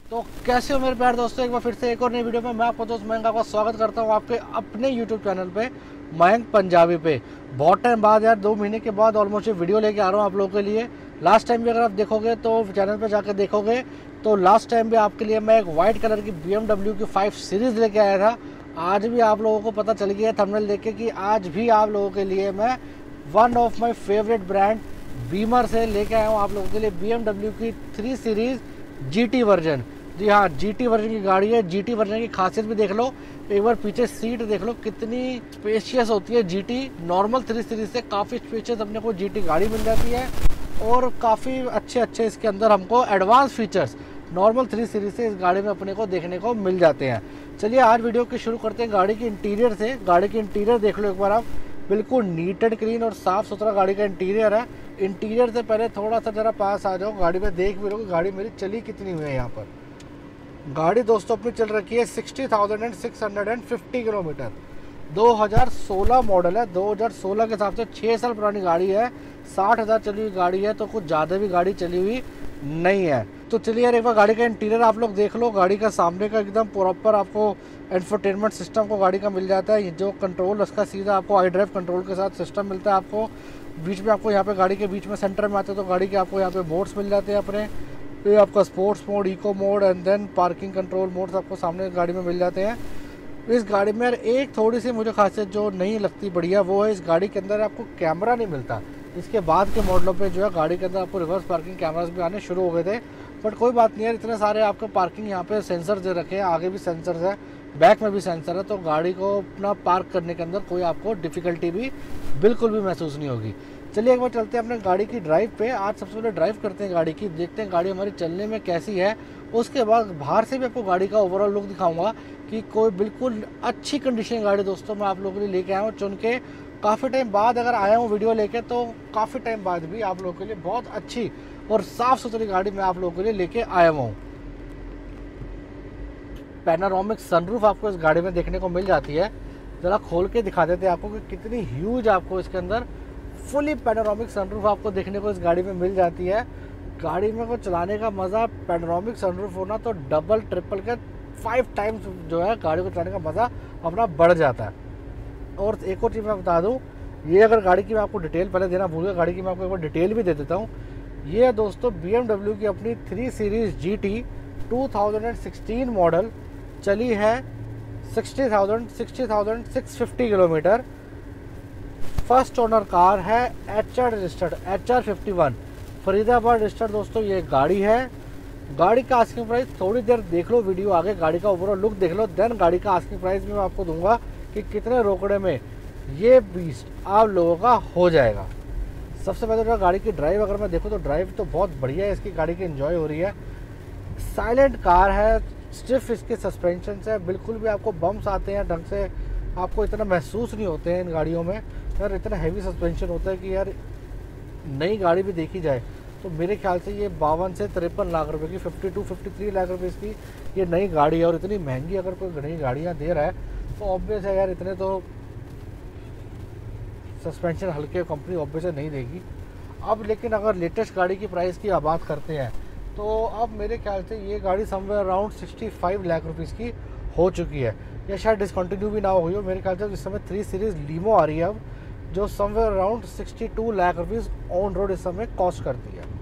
तो कैसे हो मेरे प्यारे दोस्तों, एक बार फिर से एक और नई वीडियो में मैं आपको दोस्त मयंक का स्वागत करता हूं आपके अपने यूट्यूब चैनल पे मयंक पंजाबी पे। बहुत टाइम बाद यार 2 महीने के बाद ऑलमोस्ट ये वीडियो लेके आ रहा हूं आप लोगों के लिए। लास्ट टाइम भी अगर आप देखोगे तो चैनल पे जाकर देखोगे तो लास्ट टाइम भी आपके लिए मैं एक वाइट कलर की BMW की 5 सीरीज़ लेके आया था। आज भी आप लोगों को पता चल गया थंबनेल देख के कि आज भी आप लोगों के लिए मैं one of my favourite brand Beemer से लेके आया हूँ आप लोगों के लिए BMW की 3 सीरीज़ GT वर्जन। जी हाँ, GT वर्जन की गाड़ी है। GT वर्जन की खासियत भी देख लो, एक बार पीछे सीट देख लो कितनी स्पेशियस होती है। GT नॉर्मल 3 सीरीज से काफ़ी स्पेशियस अपने को GT गाड़ी मिल जाती है और काफ़ी अच्छे इसके अंदर हमको एडवांस फीचर्स नॉर्मल 3 सीरीज से इस गाड़ी में अपने को देखने को मिल जाते हैं। चलिए आज वीडियो की शुरू करते हैं गाड़ी की इंटीरियर से। गाड़ी की इंटीरियर देख लो एक बार आप, बिल्कुल नीट एंड क्लीन और साफ़ सुथरा गाड़ी का इंटीरियर है। इंटीरियर से पहले थोड़ा सा ज़रा पास आ जाओ, गाड़ी में देख भी लो कि गाड़ी मेरी चली कितनी हुई है। यहाँ पर गाड़ी दोस्तों अपनी चल रखी है 60,650 किलोमीटर। 2016 मॉडल है। 2016 के हिसाब से 6 साल पुरानी गाड़ी है। 60,000 चली हुई गाड़ी है, तो कुछ ज़्यादा भी गाड़ी चली हुई नहीं है। तो चलिए यार एक बार गाड़ी का इंटीरियर आप लोग देख लो। गाड़ी का सामने का एकदम प्रॉपर आपको इंफोटेनमेंट सिस्टम को गाड़ी का मिल जाता है। जो कंट्रोल उसका सीधा आपको आई ड्राइव कंट्रोल के साथ सिस्टम मिलता है। आपको बीच में आपको यहाँ पे गाड़ी के बीच में सेंटर में आते हैं तो गाड़ी के आपको यहाँ पे मोड्स मिल जाते हैं अपने। ये आपका sports mode, eco mode and then parking control modes आपको सामने गाड़ी में मिल जाते हैं। इस गाड़ी में एक थोड़ी सी मुझे खासियत जो नहीं लगती बढ़िया, वो है इस गाड़ी के अंदर आपको कैमरा नहीं मिलता। इसके बाद के मॉडलों पे जो है गाड़ी के अंदर आपको रिवर्स पार्किंग कैमरास भी आने शुरू हो गए थे, बट कोई बात नहीं है। इतने सारे आपको पार्किंग यहाँ पे सेंसर दे रखे हैं, आगे भी सेंसर है, बैक में भी सेंसर है, तो गाड़ी को अपना पार्क करने के अंदर कोई आपको डिफ़िकल्टी भी बिल्कुल भी महसूस नहीं होगी। चलिए एक बार चलते हैं अपने गाड़ी की ड्राइव पे। आज सबसे पहले ड्राइव करते हैं गाड़ी की, देखते हैं गाड़ी हमारी चलने में कैसी है। उसके बाद बाहर से भी आपको गाड़ी का ओवरऑल लुक दिखाऊंगा कि कोई बिल्कुल अच्छी कंडीशन गाड़ी दोस्तों मैं आप लोगों के लिए लेके आया हूँ। चुन के काफ़ी टाइम बाद अगर आया हूँ वीडियो लेके, तो काफ़ी टाइम बाद भी आप लोगों के लिए बहुत अच्छी और साफ़ सुथरी गाड़ी मैं आप लोगों के लिए लेके आया हूँ। पैनारोमिक सनरूफ आपको इस गाड़ी में देखने को मिल जाती है। ज़रा खोल के दिखा देते हैं आपको कि कितनी ह्यूज आपको इसके अंदर फुली पैनोरामिक सनरूफ आपको देखने को इस गाड़ी में मिल जाती है। गाड़ी में को चलाने का मज़ा, पैनोरामिक सनरूफ होना तो डबल ट्रिपल के 5 टाइम्स जो है गाड़ी को चलाने का मज़ा अपना बढ़ जाता है। और एक और चीज़ मैं बता दूं, ये अगर गाड़ी की मैं आपको डिटेल पहले देना भूल गया, गाड़ी की मैं आपको एक बार डिटेल भी दे देता हूँ। ये दोस्तों BMW की अपनी 3 सीरीज़ GT 2016 मॉडल चली है 60,650 किलोमीटर। फर्स्ट ओनर कार है, HR registered, HR 51 Faridabad registered दोस्तों ये गाड़ी है। गाड़ी का आस्किंग प्राइस थोड़ी देर देख लो, वीडियो आगे गाड़ी का ओवरऑल लुक देख लो, देन गाड़ी का आस्किंग प्राइस भी मैं आपको दूंगा कि कितने रोकड़े में ये बीस्ट आप लोगों का हो जाएगा। सबसे पहले तो गाड़ी की ड्राइव अगर मैं देखूँ तो ड्राइव तो बहुत बढ़िया है, इसकी गाड़ी की एंजॉय हो रही है। साइलेंट कार है, स्टिफ इसके सस्पेंशन है, बिल्कुल भी आपको बम्स आते हैं ढंग से आपको इतना महसूस नहीं होते हैं इन गाड़ियों में। यार इतना हैवी सस्पेंशन होता है कि यार नई गाड़ी भी देखी जाए तो मेरे ख्याल से ये 52 से 53 लाख रुपए की 52-53 लाख रुपए इसकी ये नई गाड़ी है। और इतनी महंगी अगर कोई नई गाड़ियाँ दे रहा है तो ऑब्वियस है यार इतने तो सस्पेंशन हल्के कंपनी ऑब्वियस नहीं देगी। अब लेकिन अगर लेटेस्ट गाड़ी की प्राइस की आप बात करते हैं तो अब मेरे ख्याल से ये गाड़ी समवेयर अराउंड 65 लाख रुपीज़ की हो चुकी है, या शायद डिसकंटिन्यू भी ना हो गई हो। मेरे ख्याल से इस समय 3 सीरीज़ लीमो आ रही है अब, जो somewhere around 62 lakh rupees on road इस समय कॉस्ट करती है।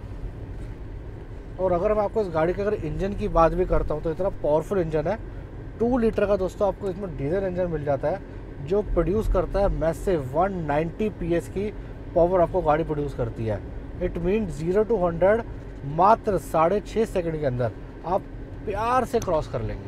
और अगर मैं आपको इस गाड़ी के अगर इंजन की बात भी करता हूँ तो इतना पावरफुल इंजन है। 2 लीटर का दोस्तों आपको इसमें डीजल इंजन मिल जाता है, जो प्रोड्यूस करता है मैसिव 190 PS की पावर आपको गाड़ी प्रोड्यूस करती है। इट मीन 0 to 100 मात्र 6.5 सेकंड के अंदर आप प्यार से क्रॉस कर लेंगे।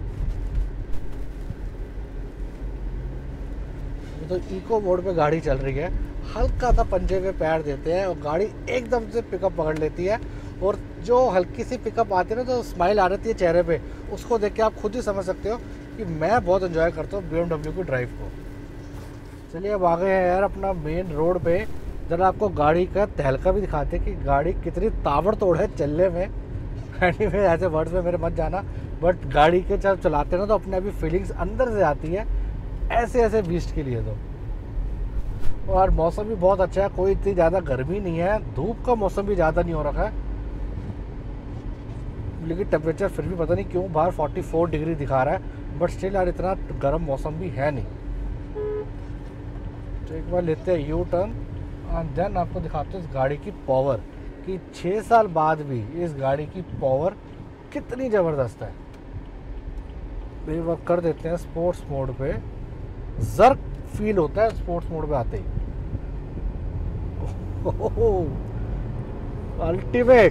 तो इको मोड पे गाड़ी चल रही है, हल्का सा पंजे पे पैर देते हैं और गाड़ी एकदम से पिकअप पकड़ लेती है। और जो हल्की सी पिकअप आती है ना, तो स्माइल आ रही है चेहरे पे, उसको देख के आप खुद ही समझ सकते हो कि मैं बहुत एंजॉय करता हूँ BMW की ड्राइव को। चलिए अब आ गए हैं यार अपना मेन रोड पे, ज़रा आपको गाड़ी का तहलका भी दिखाते हैं कि गाड़ी कितनी ताबड़तोड़ है चलने में। एनीवे ऐसे वर्ड्स में मेरे मत जाना, बट गाड़ी के जब चलाते हैं ना तो अपने अभी फीलिंग्स अंदर से आती है ऐसे बीस्ट के लिए तो। और मौसम भी बहुत अच्छा है, कोई इतनी ज़्यादा गर्मी नहीं है, धूप का मौसम भी ज़्यादा नहीं हो रखा है। लेकिन टेम्परेचर फिर भी पता नहीं क्यों बाहर 44 डिग्री दिखा रहा है, बट स्टिल यार इतना गर्म मौसम भी है नहीं। तो एक बार लेते हैं यू टर्न एंड देन आपको दिखाते हैं इस गाड़ी की पावर कि 6 साल बाद भी इस गाड़ी की पावर कितनी ज़बरदस्त है। एक बार कर देते हैं स्पोर्ट्स मोड पे, जर्क फील होता है स्पोर्ट्स मोड पे आते ही। अल्टीमेट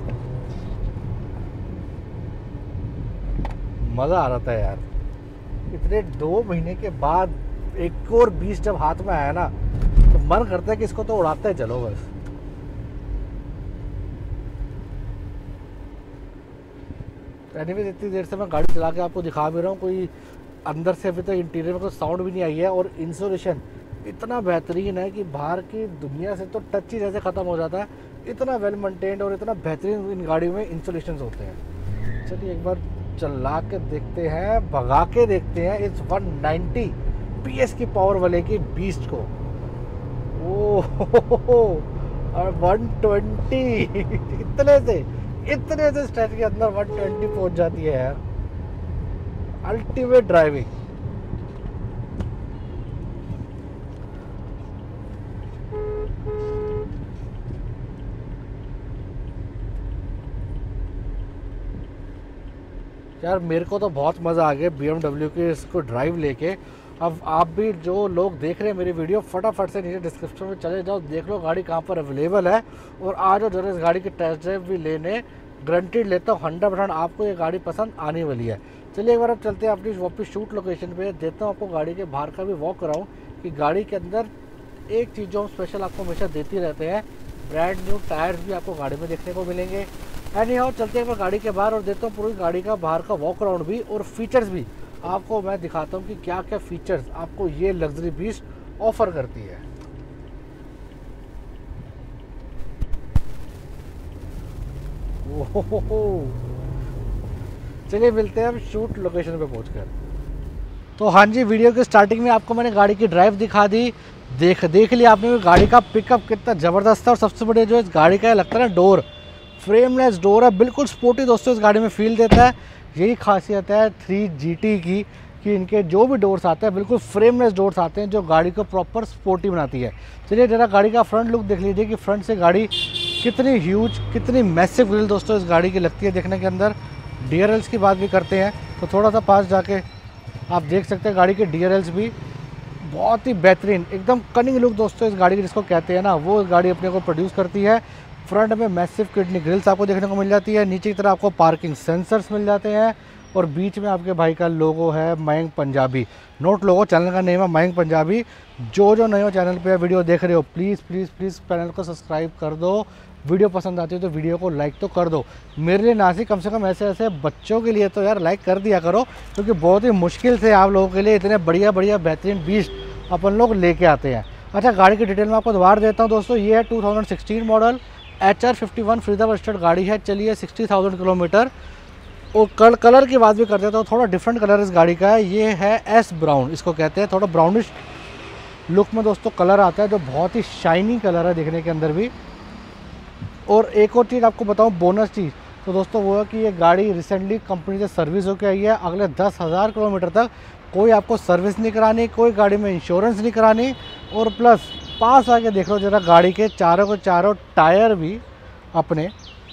मज़ा आ रहा था यार। इतने 2 महीने के बाद एक और 20 जब हाथ में आया ना तो मन करता है कि इसको तो उड़ाते चलो बस। एनीवेज इतनी देर से मैं गाड़ी चला के आपको दिखा भी रहा हूँ, कोई अंदर से अभी तक इंटीरियर में कोई साउंड भी नहीं आई है, और इंसुलेशन इतना बेहतरीन है कि बाहर की दुनिया से तो टच ही जैसे ख़त्म हो जाता है। इतना वेल मेंटेन्ड और इतना बेहतरीन इन गाड़ियों में इंसुलेशन होते हैं। चलिए एक बार चला के देखते हैं, भगा के देखते हैं इस 190 PS की पावर वाले की बीस्ट को। ओह और 120 इतने से स्ट्रेच के अंदर 120 पहुंच जाती है यार। Ultimate driving. यार मेरे को तो बहुत मज़ा आ गया BMW के इसको ड्राइव लेके। अब आप भी जो लोग देख रहे हैं मेरी वीडियो, फटाफट से नीचे डिस्क्रिप्शन में चले जाओ, देख लो गाड़ी कहाँ पर अवेलेबल है, और आ जाओ जरा इस गाड़ी की टेस्ट ड्राइव भी लेने। गारंटीड लेता हूँ 100% आपको ये गाड़ी पसंद आने वाली है। चलिए एक बार अब चलते हैं अपनी वापस शूट लोकेशन पे, देता हूँ आपको गाड़ी के बाहर का भी वॉक कराऊँ कि गाड़ी के अंदर एक चीज़ जो हम स्पेशल आपको हमेशा देती रहते हैं, ब्रांड न्यू टायर्स भी आपको गाड़ी में देखने को मिलेंगे। एनी हाउ चलते हैं गाड़ी के बाहर और देता हूँ पूरी गाड़ी का बाहर का वॉक अराउंड भी, और फीचर्स भी आपको मैं दिखाता हूँ कि क्या क्या फीचर्स आपको ये लग्जरी बीस्ट ऑफर करती है। चलिए मिलते हैं हम शूट लोकेशन पे पहुंचकर। तो हाँ जी, वीडियो की स्टार्टिंग में आपको मैंने गाड़ी की ड्राइव दिखा दी, देख लिया आपने गाड़ी का पिकअप कितना ज़बरदस्त है। और सबसे बड़े जो इस गाड़ी का लगता है ना डोर, फ्रेमलेस डोर है, बिल्कुल स्पोर्टी दोस्तों इस गाड़ी में फील देता है। यही खासियत है 3GT की कि इनके जो भी डोर्स आते हैं बिल्कुल फ्रेमलेस डोर्स आते हैं, जो गाड़ी को प्रॉपर स्पोर्टी बनाती है। चलिए जरा गाड़ी का फ्रंट लुक देख लीजिए कि फ्रंट से गाड़ी कितनी ह्यूज, कितनी मैसिव ग्रिल दोस्तों इस गाड़ी की लगती है देखने के अंदर। DRLs की बात भी करते हैं तो थोड़ा सा पास जाके आप देख सकते हैं गाड़ी के DRLs भी बहुत ही बेहतरीन, एकदम कनिंग लुक दोस्तों इस गाड़ी की जिसको कहते हैं ना, वो गाड़ी अपने को प्रोड्यूस करती है। फ्रंट में मैसिव किडनी ग्रिल्स आपको देखने को मिल जाती है, नीचे की तरफ आपको पार्किंग सेंसर्स मिल जाते हैं, और बीच में आपके भाई का लोगो है Mayank Punjabi. Note logo, channel का नेम है मयंक पंजाबी। जो नए हो चैनल पे वीडियो देख रहे हो प्लीज़ प्लीज़ प्लीज़ चैनल को सब्सक्राइब कर दो। वीडियो पसंद आती है तो वीडियो को लाइक तो कर दो। मेरे लिए ना सी कम से कम ऐसे बच्चों के लिए तो यार लाइक कर दिया करो, क्योंकि बहुत ही मुश्किल से आप लोगों के लिए इतने बढ़िया बेहतरीन बीस्ट अपन लोग लेके आते हैं। अच्छा, गाड़ी की डिटेल में आपको दोबारा देता हूँ दोस्तों। ये है 2016 मॉडल HR51 फरीदाबाद स्टेट गाड़ी है, चलिए 60,000 किलोमीटर। और कलर की बात भी कर देता हूँ, थोड़ा डिफरेंट कलर इस गाड़ी का है। ये है एस ब्राउन, इसको कहते हैं, थोड़ा ब्राउनिश लुक में दोस्तों कलर आता है, जो बहुत ही शाइनी कलर है देखने के अंदर भी। और एक और चीज़ आपको बताऊँ, बोनस चीज़ तो दोस्तों वो है कि ये गाड़ी रिसेंटली कंपनी से सर्विस होकर आई है। अगले 10,000 किलोमीटर तक कोई आपको सर्विस नहीं करानी, कोई गाड़ी में इंश्योरेंस नहीं करानी। और प्लस पास आके देख लो जरा, गाड़ी के चारों टायर भी अपने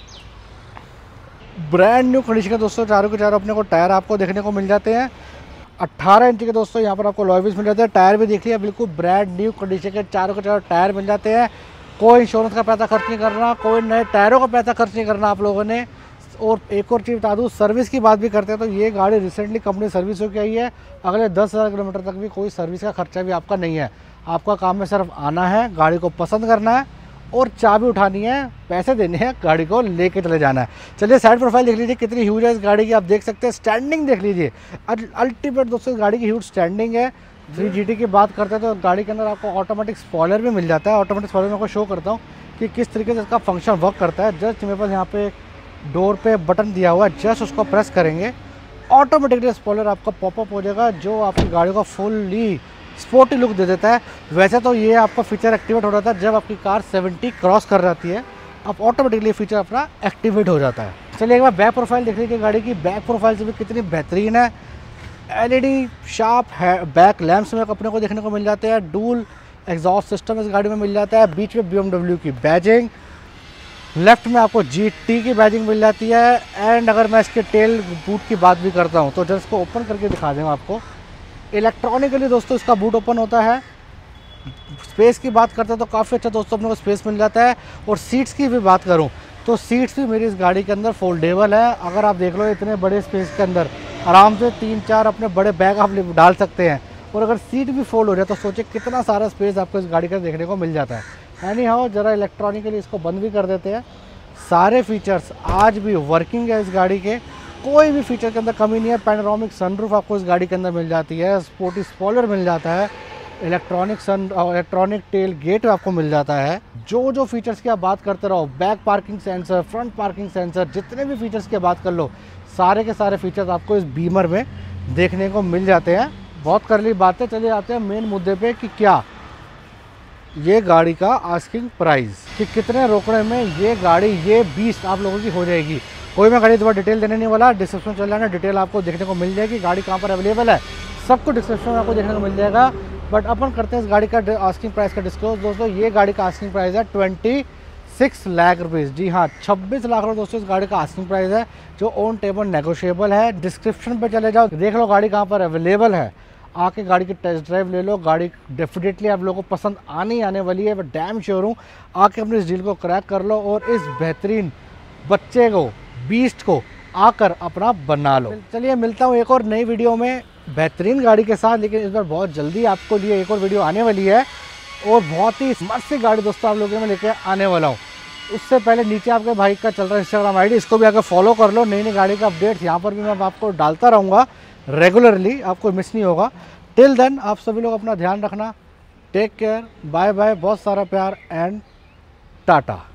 ब्रांड न्यू कंडीशन के दोस्तों, चारों के चारों अपने को टायर आपको देखने को मिल जाते हैं। 18 इंच के दोस्तों यहाँ पर आपको अलॉय व्हील्स मिल जाते हैं। टायर भी देख लिया, बिल्कुल ब्रांड न्यू कंडीशन के चारों के चारों टायर मिल जाते हैं। कोई इंश्योरेंस का पैसा खर्च नहीं करना, कोई नए टायरों का पैसा खर्च नहीं करना आप लोगों ने। और एक और चीज़ बता दूँ, सर्विस की बात भी करते हैं तो ये गाड़ी रिसेंटली कंपनी सर्विस होकर आई है। अगले 10,000 किलोमीटर तक भी कोई सर्विस का खर्चा भी आपका नहीं है। आपका काम में सिर्फ आना है, गाड़ी को पसंद करना है और चाबी उठानी है, पैसे देने हैं, गाड़ी को लेके चले जाना है। चलिए साइड प्रोफाइल देख लीजिए कितनी ह्यूज है इस गाड़ी की, आप देख सकते हैं। स्टैंडिंग देख लीजिए, अल्टीमेट दोस्तों गाड़ी की ह्यूज स्टैंडिंग है। 3GT की बात करते हैं तो गाड़ी के अंदर आपको ऑटोमेटिक स्पॉइलर भी मिल जाता है। ऑटोमेटिक स्पॉइलर में आपको शो करता हूँ कि किस तरीके से इसका फंक्शन वर्क करता है। जस्ट मेरे पास यहाँ पे डोर पे बटन दिया हुआ है, जस्ट उसको प्रेस करेंगे ऑटोमेटिकली स्पॉइलर आपका पॉपअप हो जाएगा, जो आपकी गाड़ी को फुल्ली स्पोर्टी लुक दे देता है। वैसे तो ये आपका फीचर एक्टिवेट हो जाता है जब आपकी कार 70 क्रॉस कर जाती है, अब ऑटोमेटिकली फीचर अपना एक्टिवेट हो जाता है। चलिए एक बार बैक प्रोफाइल देख लीजिए गाड़ी की। बैक प्रोफाइल से भी कितनी बेहतरीन है। एलईडी शार्प है बैक लैंप्स में अपने को देखने को मिल जाते हैं। डूल एग्जॉस्ट सिस्टम इस गाड़ी में मिल जाता है। बीच में BMW की बैजिंग, लेफ्ट में आपको GT की बैजिंग मिल जाती है। एंड अगर मैं इसके टेल बूट की बात भी करता हूँ तो जस्ट इसको ओपन करके दिखा दूँ आपको। इलेक्ट्रॉनिकली दोस्तों इसका बूट ओपन होता है। स्पेस की बात करते हैं तो काफ़ी अच्छा दोस्तों अपने को स्पेस मिल जाता है। और सीट्स की भी बात करूँ तो सीट्स भी मेरी इस गाड़ी के अंदर फोल्डेबल है। अगर आप देख लो इतने बड़े स्पेस के अंदर आराम से 3-4 अपने बड़े बैग आप डाल सकते हैं। और अगर सीट भी फोल्ड हो जाए तो सोचे कितना सारा स्पेस आपको इस गाड़ी का देखने को मिल जाता है। एनी हाउ जरा इलेक्ट्रॉनिकली इसको बंद भी कर देते हैं। सारे फीचर्स आज भी वर्किंग है इस गाड़ी के, कोई भी फीचर के अंदर कमी नहीं है। पैनोरामिक सनरूफ आपको इस गाड़ी के अंदर मिल जाती है। स्पोर्टी स्पॉइलर मिल जाता है। इलेक्ट्रॉनिक टेल गेट आपको मिल जाता है। जो फीचर्स की आप बात करते रहो, back parking sensor, front parking sensor, जितने भी फीचर्स की बात कर लो सारे के सारे फीचर्स आपको इस बीमर में देखने को मिल जाते हैं। बहुत कर ली बातें, चले आते हैं मेन मुद्दे पे कि क्या ये गाड़ी का आस्किंग प्राइस, कि कितने रोकड़े में ये गाड़ी ये 20 आप लोगों की हो जाएगी। कोई मैं गाड़ी दोबारा डिटेल देने नहीं वाला, डिस्क्रिप्शन चल जाना, डिटेल आपको देखने को मिल जाएगी। गाड़ी कहाँ पर अवेलेबल है सबको डिस्क्रिप्शन में आपको देखने को मिल जाएगा। बट अपन करते हैं इस गाड़ी का आस्किंग प्राइस का डिस्क्लोज। दोस्तों ये गाड़ी का आस्किंग प्राइस है 26 लाख रुपीज़। जी हाँ, 26 लाख रुपये दोस्तों इस गाड़ी का आस्किंग प्राइस है, जो ऑन टेबल नेगोशिएबल है। डिस्क्रिप्शन पे चले जाओ, देख लो गाड़ी कहाँ पर अवेलेबल है, आके गाड़ी की टेस्ट ड्राइव ले लो। गाड़ी डेफिनेटली आप लोगों को पसंद आने वाली है, मैं डैम श्योर हूँ। आके अपने इस डील को क्रैक कर लो और इस बेहतरीन बच्चे को, बीस्ट को आकर अपना बना लो। चलिए मिलता हूँ एक और नई वीडियो में बेहतरीन गाड़ी के साथ, लेकिन इस बार बहुत जल्दी आपको लिए एक और वीडियो आने वाली है और बहुत ही स्मार्ट सी गाड़ी दोस्तों आप लोगों में लेके आने वाला हूँ। उससे पहले नीचे आपके भाई का चल रहा है इंस्टाग्राम आईडी, इसको भी आकर फॉलो कर लो। नई गाड़ी का अपडेट्स यहाँ पर भी मैं आपको डालता रहूँगा रेगुलरली, आपको मिस नहीं होगा। टिल देन आप सभी लोग अपना ध्यान रखना। टेक केयर, बाय बाय, बहुत सारा प्यार एंड टाटा।